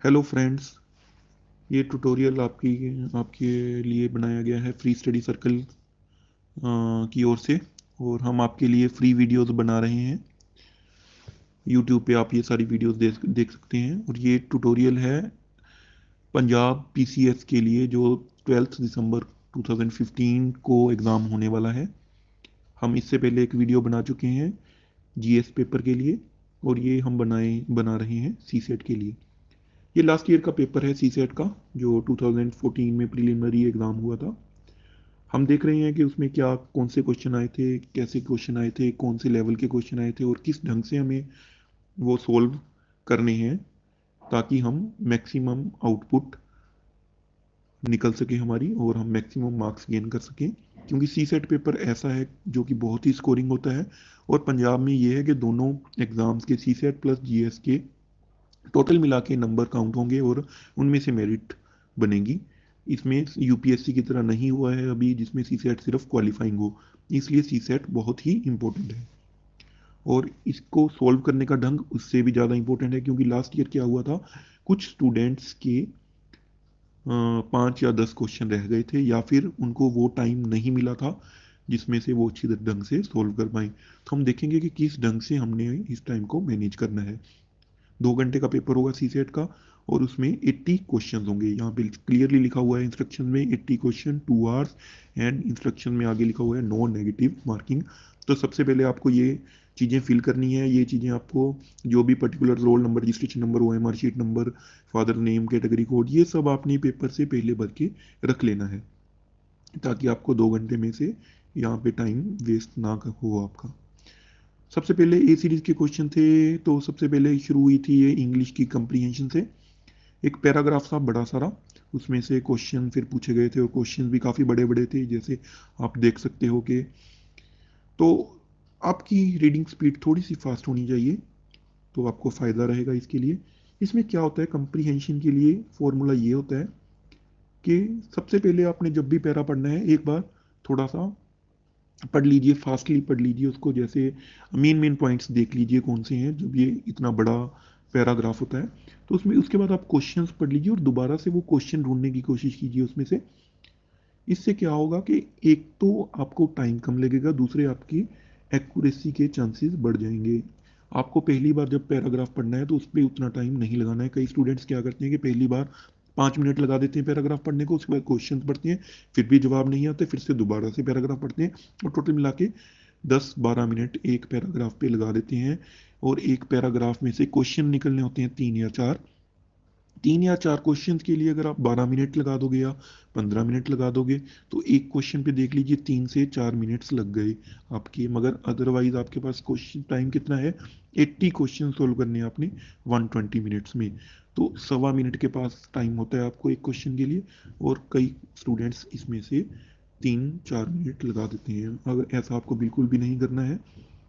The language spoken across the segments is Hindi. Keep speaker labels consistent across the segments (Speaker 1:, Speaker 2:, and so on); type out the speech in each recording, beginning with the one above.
Speaker 1: हेलो फ्रेंड्स, ये ट्यूटोरियल आपके लिए बनाया गया है फ्री स्टडी सर्कल की ओर से। और हम आपके लिए फ्री वीडियोस बना रहे हैं। यूट्यूब पे आप ये सारी वीडियोस देख देख सकते हैं। और ये ट्यूटोरियल है पंजाब पीसीएस के लिए, जो 12 दिसंबर 2015 को एग्ज़ाम होने वाला है। हम इससे पहले एक वीडियो बना चुके हैं जीएस पेपर के लिए, और ये हम बना रहे हैं सीसेट के लिए। ये लास्ट ईयर का पेपर है सीसेट का, जो 2014 में प्रीलिमिनरी एग्ज़ाम हुआ था। हम देख रहे हैं कि उसमें क्या कौन से क्वेश्चन आए थे, कैसे क्वेश्चन आए थे, कौन से लेवल के क्वेश्चन आए थे, और किस ढंग से हमें वो सोल्व करने हैं, ताकि हम मैक्सिमम आउटपुट निकल सके हमारी, और हम मैक्सिमम मार्क्स गेन कर सकें। क्योंकि सी सेट पेपर ऐसा है जो कि बहुत ही स्कोरिंग होता है। और पंजाब में ये है कि दोनों एग्ज़ाम्स के सी सेट प्लस जीएस के टोटल मिला के नंबर काउंट होंगे और उनमें से मेरिट बनेगी। इसमें यूपीएससी की तरह नहीं हुआ है अभी, जिसमें सी सेट सिर्फ क्वालिफाइंग हो। इसलिए सी सेट बहुत ही इम्पोर्टेंट है, और इसको सॉल्व करने का ढंग उससे भी ज़्यादा इम्पोर्टेंट है। क्योंकि लास्ट ईयर क्या हुआ था, कुछ स्टूडेंट्स के 5 या 10 क्वेश्चन रह गए थे, या फिर उनको वो टाइम नहीं मिला था जिसमें से वो अच्छी ढंग से सॉल्व कर पाए। तो हम देखेंगे कि किस ढंग से हमने इस टाइम को मैनेज करना है। 2 घंटे का पेपर होगा सी सेट का, और उसमें 80 क्वेश्चन होंगे। यहाँ पे क्लियरली लिखा हुआ है इंस्ट्रक्शन में 80 क्वेश्चन 2 आवर्स, एंड इंस्ट्रक्शन में आगे लिखा हुआ है नो नेगेटिव मार्किंग। तो सबसे पहले आपको ये चीज़ें फिल करनी है। ये चीज़ें आपको, जो भी particular roll number, registration number, OMR sheet number, father name, category code, ये सब आपने पेपर से पहले भर के रख लेना है, ताकि आपको 2 घंटे में से यहाँ पे टाइम वेस्ट ना हो आपका। सबसे पहले ए सीरीज के क्वेश्चन थे। तो सबसे पहले शुरू हुई थी ये इंग्लिश की कंप्रीहेंशन से। एक पैराग्राफ था बड़ा सारा, उसमें से क्वेश्चन फिर पूछे गए थे, और क्वेश्चन भी काफ़ी बड़े बड़े थे, जैसे आप देख सकते हो कि। तो आपकी रीडिंग स्पीड थोड़ी सी फास्ट होनी चाहिए, तो आपको फ़ायदा रहेगा इसके लिए। इसमें क्या होता है, कंप्रीहेंशन के लिए फॉर्मूला ये होता है कि सबसे पहले आपने जब भी पैरा पढ़ना है, एक बार थोड़ा सा पढ़ लीजिए, फास्टली पढ़ लीजिए उसको। जैसे मेन मेन पॉइंट्स देख लीजिए कौन से हैं, जब ये इतना बड़ा पैराग्राफ होता है। तो उसमें उसके बाद आप क्वेश्चंस पढ़ लीजिए, और दोबारा से वो क्वेश्चन ढूंढने की कोशिश कीजिए उसमें से। इससे क्या होगा कि एक तो आपको टाइम कम लगेगा, दूसरे आपकी एक्यूरेसी के चांसेस बढ़ जाएंगे। आपको पहली बार जब पैराग्राफ पढ़ना है तो उस पर उतना टाइम नहीं लगाना है। कई स्टूडेंट्स क्या करते हैं कि पहली बार 5 मिनट लगा देते हैं पैराग्राफ पढ़ने को, उसके बाद क्वेश्चन पढ़ते हैं, फिर भी जवाब नहीं आते, फिर से दोबारा से पैराग्राफ पढ़ते हैं, और टोटल मिला के 10-12 मिनट एक पैराग्राफ पे लगा देते हैं। और एक पैराग्राफ में से क्वेश्चन निकलने होते हैं 3 या 4। 3 या 4 क्वेश्चन के लिए अगर आप 12 मिनट लगा दोगे या 15 मिनट लगा दोगे, तो एक क्वेश्चन पे देख लीजिए 3 से 4 मिनट्स लग गए आपके। मगर अदरवाइज आपके पास क्वेश्चन टाइम कितना है, 80 क्वेश्चन सोल्व करने हैं आपने 120 मिनट्स में। तो 1.25 मिनट के पास टाइम होता है आपको एक क्वेश्चन के लिए, और कई स्टूडेंट्स इसमें से 3-4 मिनट लगा देते हैं। अगर ऐसा आपको बिल्कुल भी नहीं करना है।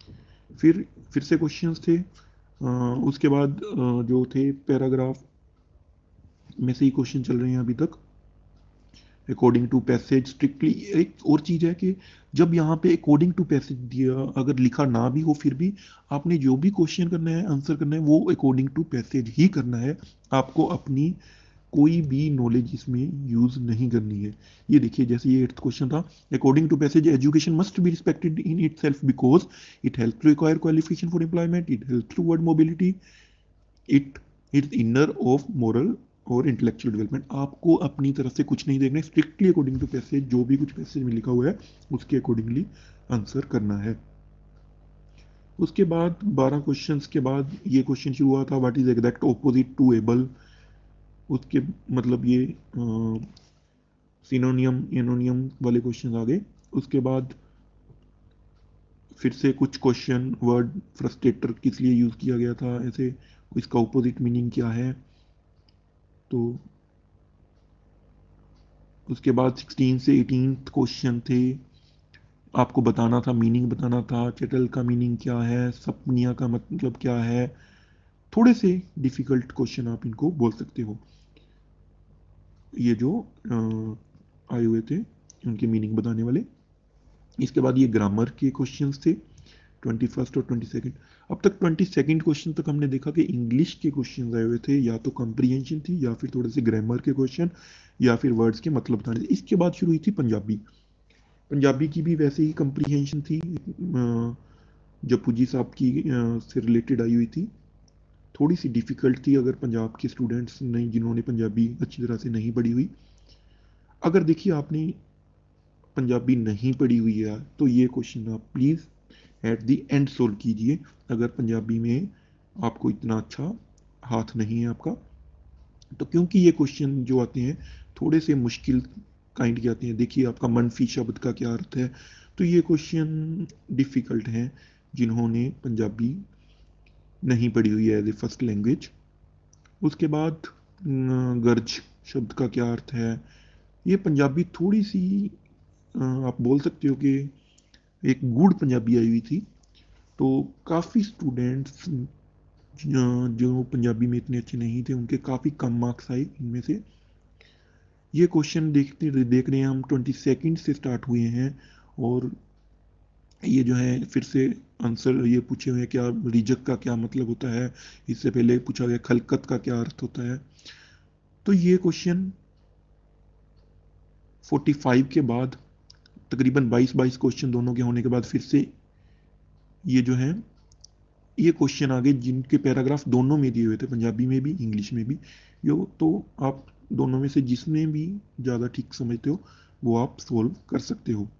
Speaker 1: फिर से क्वेश्चंस थे। उसके बाद जो थे पैराग्राफ में से ही क्वेश्चन चल रहे हैं अभी तक, अकॉर्डिंग टू पैसेज स्ट्रिक्टली। एक और चीज़ है कि जब यहाँ पे अकॉर्डिंग टू पैसेज दिया अगर लिखा ना भी हो, फिर भी आपने जो भी क्वेश्चन करना है, आंसर करना है, वो अकॉर्डिंग टू पैसेज ही करना है। आपको अपनी कोई भी नॉलेज इसमें यूज नहीं करनी है। ये देखिए, जैसे ये 8th क्वेश्चन था, according to passage education must be respected in itself because it help to require qualification for employment, it help to word mobility, it is inner of moral और इंटेलेक्चुअल डेवलपमेंट। आपको अपनी तरफ से कुछ नहीं देखना है, स्ट्रिक्टली अकॉर्डिंग टू पैसेज, जो भी कुछ पैसेज में लिखा हुआ है उसके अकॉर्डिंगली आंसर करना है। उसके बाद 12 क्वेश्चंस के बाद ये क्वेश्चन शुरू हुआ था, what is exact opposite to able. उसके मतलब ये सिनोनियम एनोनियम वाले क्वेश्चन आ गए। उसके बाद फिर से कुछ क्वेश्चन, वर्ड फ्रस्ट्रेटर किस लिए यूज़ किया गया था, ऐसे इसका ऑपोजिट मीनिंग क्या है। तो उसके बाद 16 से 18 क्वेश्चन थे। आपको बताना था, मीनिंग बताना था, चटल का मीनिंग क्या है, सपनिया का मतलब क्या है। थोड़े से डिफिकल्ट क्वेश्चन आप इनको बोल सकते हो, ये जो आए हुए थे उनके मीनिंग बताने वाले। इसके बाद ये ग्रामर के क्वेश्चंस थे। 21 और 22। अब तक 22 क्वेश्चन तक हमने देखा कि इंग्लिश के क्वेश्चन आए हुए थे, या तो कंप्रीहेंशन थी, या फिर थोड़े से ग्रामर के क्वेश्चन, या फिर वर्ड्स के मतलब बताने थे। इसके बाद शुरू हुई थी पंजाबी। पंजाबी की भी वैसे ही कंप्रीहेंशन थी, जप्पू जी साहब की से रिलेटेड आई हुई थी। थोड़ी सी डिफ़िकल्ट थी अगर पंजाब के स्टूडेंट्स नहीं, जिन्होंने पंजाबी अच्छी तरह से नहीं पढ़ी हुई। अगर देखिए आपने पंजाबी नहीं पढ़ी हुई है तो ये क्वेश्चन आप please at the end solve कीजिए, अगर पंजाबी में आपको इतना अच्छा हाथ नहीं है आपका तो, क्योंकि ये क्वेश्चन जो आते हैं थोड़े से मुश्किल काइंड के आते हैं। देखिए आपका मनफी शब्द का क्या अर्थ है, तो ये क्वेश्चन डिफ़िकल्ट हैं जिन्होंने पंजाबी नहीं पढ़ी हुई है एज ए फर्स्ट लैंग्वेज। उसके बाद गर्ज शब्द का क्या अर्थ है, ये पंजाबी थोड़ी सी आप बोल सकते हो कि एक गूढ़ पंजाबी आई हुई थी, तो काफ़ी स्टूडेंट्स जो पंजाबी में इतने अच्छे नहीं थे उनके काफ़ी कम मार्क्स आए इनमें से। ये क्वेश्चन देख रहे हैं हम 22 से स्टार्ट हुए हैं, और ये जो है फिर से आंसर ये पूछे हुए हैं क्या रिजक का क्या मतलब होता है, इससे पहले पूछा गया खलकत का क्या अर्थ होता है। तो ये क्वेश्चन 45 के बाद तकरीबन 22 क्वेश्चन दोनों के होने के बाद फिर से ये जो है ये क्वेश्चन आ गए जिनके पैराग्राफ दोनों में दिए हुए थे, पंजाबी में भी इंग्लिश में भी। यो तो आप दोनों में से जिसमें भी ज़्यादा ठीक समझते हो वो आप सोल्व कर सकते हो।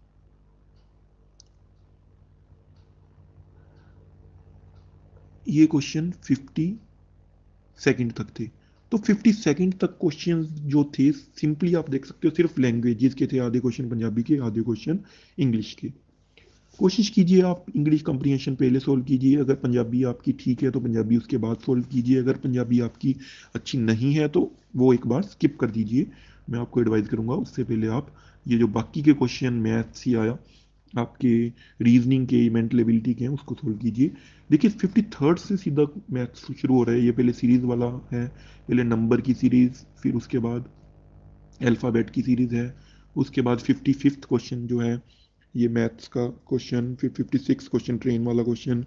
Speaker 1: ये क्वेश्चन 50 सेकंड तक थे, तो 50 सेकंड तक क्वेश्चन जो थे सिंपली आप देख सकते हो सिर्फ लैंग्वेजेस के थे, आधे क्वेश्चन पंजाबी के, आधे क्वेश्चन इंग्लिश के। कोशिश कीजिए आप इंग्लिश कंप्रीहेंशन पहले सोल्व कीजिए, अगर पंजाबी आपकी ठीक है तो पंजाबी उसके बाद सोल्व कीजिए, अगर पंजाबी आपकी अच्छी नहीं है तो वो एक बार स्किप कर दीजिए। मैं आपको एडवाइस करूंगा उससे पहले आप ये जो बाकी के क्वेश्चन मैथ्स या आपके रीजनिंग के, मेंटल एबिलिटी के हैं उसको सोल्व कीजिए। देखिए 53rd से सीधा मैथ्स शुरू हो रहा है, ये पहले सीरीज वाला है, पहले नंबर की सीरीज, फिर उसके बाद अल्फ़ाबेट की सीरीज़ है, उसके बाद 55th क्वेश्चन जो है ये मैथ्स का क्वेश्चन, फिर 56 क्वेश्चन ट्रेन वाला क्वेश्चन,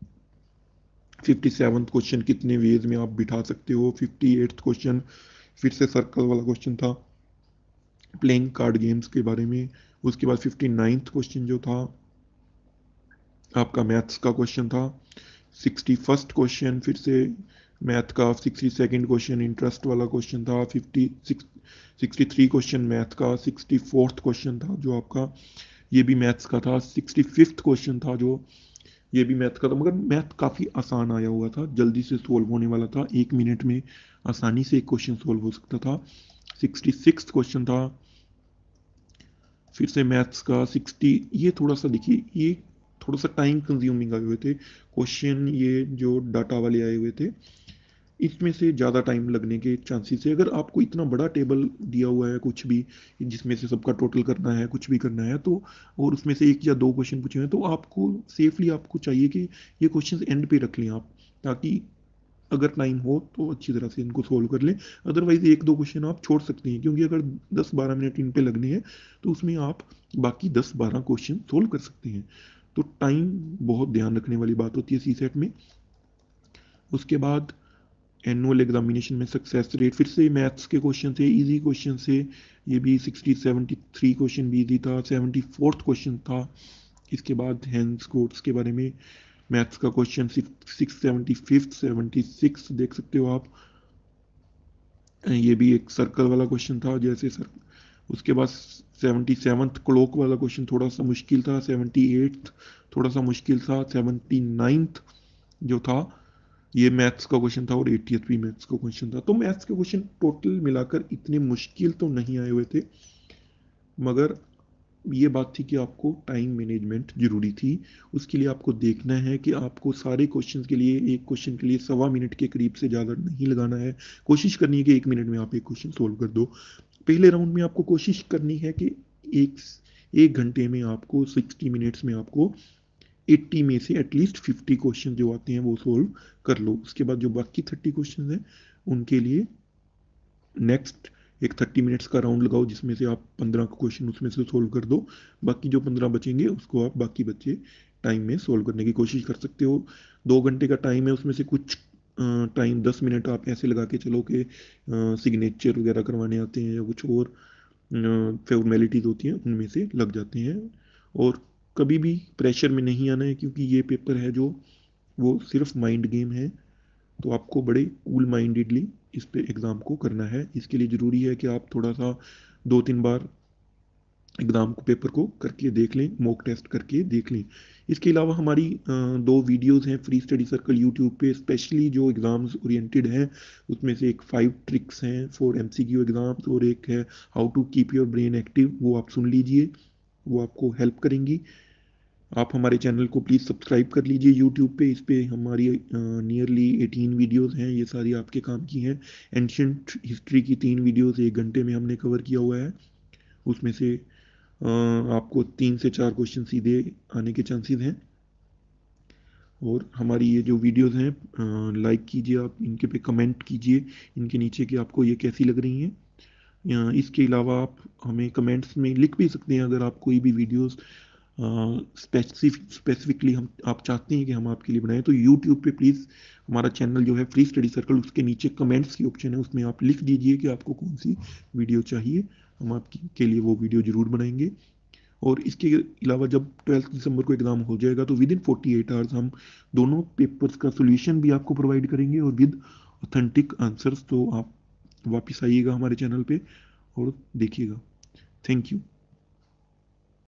Speaker 1: 57th क्वेश्चन कितने वेज में आप बिठा सकते हो, 58th क्वेश्चन फिर से सर्कल वाला क्वेश्चन था प्लेइंग कार्ड गेम्स के बारे में। उसके बाद 59th क्वेश्चन जो था आपका मैथ्स का क्वेश्चन था। 61st क्वेश्चन फिर से मैथ का, 62nd क्वेश्चन इंटरेस्ट वाला क्वेश्चन था, 63 क्वेश्चन मैथ का, 64th क्वेश्चन था जो आपका ये भी मैथ्स का था, 65th क्वेश्चन था जो ये भी मैथ का था, मगर मैथ काफ़ी आसान आया हुआ था, जल्दी से सोल्व होने वाला था, 1 मिनट में आसानी से एक क्वेश्चन सोल्व हो सकता था। 66th क्वेश्चन था फिर से मैथ्स का। 60 ये थोड़ा सा देखिए ये थोड़ा सा टाइम कंज्यूमिंग आए हुए थे क्वेश्चन, ये जो डाटा वाले आए हुए थे इसमें से ज़्यादा टाइम लगने के चांसेस है। अगर आपको इतना बड़ा टेबल दिया हुआ है कुछ भी जिसमें से सबका टोटल करना है, कुछ भी करना है तो, और उसमें से 1 या 2 क्वेश्चन पूछे हैं तो आपको सेफली आपको चाहिए कि ये क्वेश्चन एंड पे रख लें आप, ताकि अगर टाइम हो तो अच्छी तरह से इनको सोल्व कर लें। अदरवाइज 1-2 क्वेश्चन आप छोड़ सकते हैं, क्योंकि अगर 10-12 मिनट इन पे लगने हैं तो उसमें आप बाकी 10-12 क्वेश्चन सोल्व कर सकते हैं। तो टाइम बहुत ध्यान रखने वाली बात होती है सीसेट में। उसके बाद एनुअल एग्जामिनेशन में सक्सेस रेट, फिर से मैथ्स के क्वेश्चन थे, इजी क्वेश्चन से, ये भी 73 क्वेश्चन भी इजी था। 74th क्वेश्चन था। इसके बाद हैंड्स कोड्स के बारे में मैथ्स का क्वेश्चन 76 देख सकते हो आप, ये भी एक सर्कल वाला क्वेश्चन था जैसे सर। उसके बाद 77th क्लॉक वाला क्वेश्चन थोड़ा सा मुश्किल था, 78th थोड़ा सा मुश्किल था, 79th जो था ये मैथ्स का क्वेश्चन था, और 80th भी मैथ्स का क्वेश्चन था। तो मैथ्स के क्वेश्चन टोटल मिलाकर इतने मुश्किल तो नहीं आए हुए थे, मगर ये बात थी कि आपको टाइम मैनेजमेंट जरूरी थी। उसके लिए आपको देखना है कि आपको सारे क्वेश्चन के लिए, एक क्वेश्चन के लिए 1.25 मिनट के करीब से ज़्यादा नहीं लगाना है। कोशिश करनी है कि 1 मिनट में आप एक क्वेश्चन सोल्व कर दो। पहले राउंड में आपको कोशिश करनी है कि एक घंटे में आपको 60 मिनट्स में आपको 80 में से एटलीस्ट 50 क्वेश्चन जो आते हैं वो सोल्व कर लो। उसके बाद जो बाकी 30 क्वेश्चन हैं उनके लिए नेक्स्ट एक 30 मिनट्स का राउंड लगाओ, जिसमें से आप 15 क्वेश्चन उसमें से सोल्व कर दो। बाकी जो 15 बचेंगे उसको आप बाकी बच्चे टाइम में सोल्व करने की कोशिश कर सकते हो। 2 घंटे का टाइम है, उसमें से कुछ टाइम 10 मिनट आप ऐसे लगा के चलो कि सिग्नेचर वगैरह करवाने आते हैं या कुछ और फॉर्मेलिटीज़ होती हैं उनमें से लग जाते हैं। और कभी भी प्रेशर में नहीं आना है, क्योंकि ये पेपर है जो वो सिर्फ माइंड गेम है। तो आपको बड़े कूल माइंडेडली इस पे एग्ज़ाम को करना है। इसके लिए ज़रूरी है कि आप थोड़ा सा 2-3 बार एग्ज़ाम को पेपर को करके देख लें, मॉक टेस्ट करके देख लें। इसके अलावा हमारी 2 वीडियोस हैं फ्री स्टडी सर्कल यूट्यूब पे, स्पेशली जो एग्ज़ाम्स ओरिएंटेड हैं। उसमें से एक 5 ट्रिक्स हैं फॉर एमसीक्यू एग्ज़ाम्स और एक है how to keep your brain active, वो आप सुन लीजिए, वो आपको हेल्प करेंगी। आप हमारे चैनल को प्लीज़ सब्सक्राइब कर लीजिए यूट्यूब पे। इस पे हमारी नियरली 18 वीडियोस हैं, ये सारी आपके काम की हैं। एंशियंट हिस्ट्री की 3 वीडियोस 1 घंटे में हमने कवर किया हुआ है। उसमें से आपको 3 से 4 क्वेश्चन सीधे आने के चांसेस हैं। और हमारी ये जो वीडियोस हैं लाइक कीजिए, आप इनके पे कमेंट कीजिए इनके नीचे कि आपको ये कैसी लग रही हैं। इसके अलावा आप हमें कमेंट्स में लिख भी सकते हैं अगर आप कोई भी वीडियोस स्पेसिफिकली हम आप चाहते हैं कि हम आपके लिए बनाएं। तो यूट्यूब पे प्लीज़ हमारा चैनल जो है फ्री स्टडी सर्कल, उसके नीचे कमेंट्स की ऑप्शन है, उसमें आप लिख दीजिए कि आपको कौन सी वीडियो चाहिए, हम आपके के लिए वो वीडियो ज़रूर बनाएंगे। और इसके अलावा जब 12 दिसंबर को एग्ज़ाम हो जाएगा तो विद इन 48 आवर्स हम दोनों पेपर्स का सोल्यूशन भी आपको प्रोवाइड करेंगे और विद ऑथेंटिक आंसर्स। तो आप वापस आइएगा हमारे चैनल पे और देखिएगा। Thank you.